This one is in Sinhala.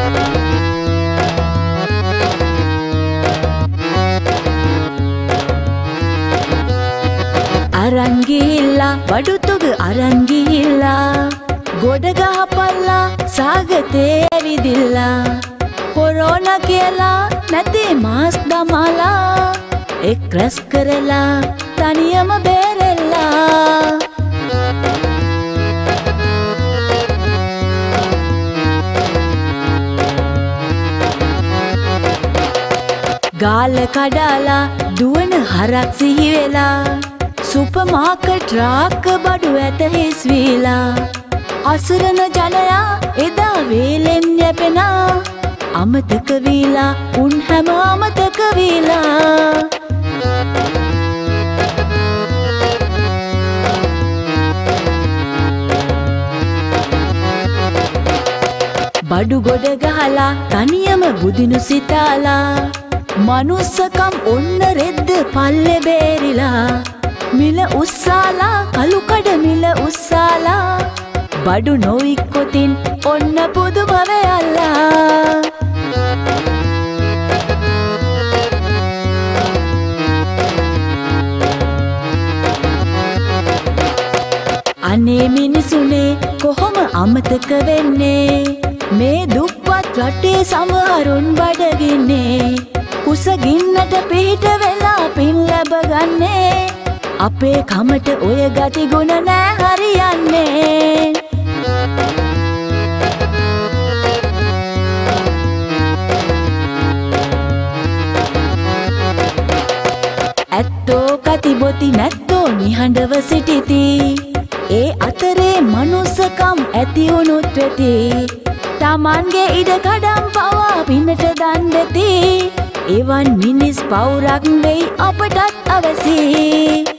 අරංගිහිල්ලා බඩුතුග අරංගිහිල්ලා ගොඩ ගහපල්ලා සාගතේ ඇවිදිල්ලා කොරෝනා කියලා නැති මාස් දමලා එක් රැස් කරලා තනියම බේරෙල්ලා ගාල කඩාලා දුවන හරක් සිහි වෙලා සුපර් මාකට් රාක්ක බඩු ඇත හිස් වීලා අසරණ ජනයා එදා වේලෙන් යැපෙනා අමතක වීලා උන් හැම අමතක වීලා බඩු ගොඩ ගහලා තනියම බුදිනු සිතාලා මනුස්සකම් ඔන්න රෙද්ද පල්ලෙ බේරිලා මිල උස්සාලා කළු කඩ මිල උස්සාලා බඩු නොඉක්කොතින් ඔන්න පුදුම වෙයල්ලා අනේ මිනිසුනේ කොහොම අමතක වෙන්නේ මේ දුප්පත් රටේ සමහරුන් බඩගින්නේ කුසගින්නට පිහිට වෙලා පින් ලැබගන්නේ අපේ කමට ඔය ගති ගුණ නෑ හරියන්නේ ඇත්තෝ කතිබොති නැත්තෝ නිහඬව සිටිති ඒ අතරේ මනුස්සකම් ඇති වුණුත් වෙති තමන්ගේ ඉඩ කඩම් පවා පිනට දන් දෙති එවන් මිනිස් පවුරක් වෙයි අපටත් අවසි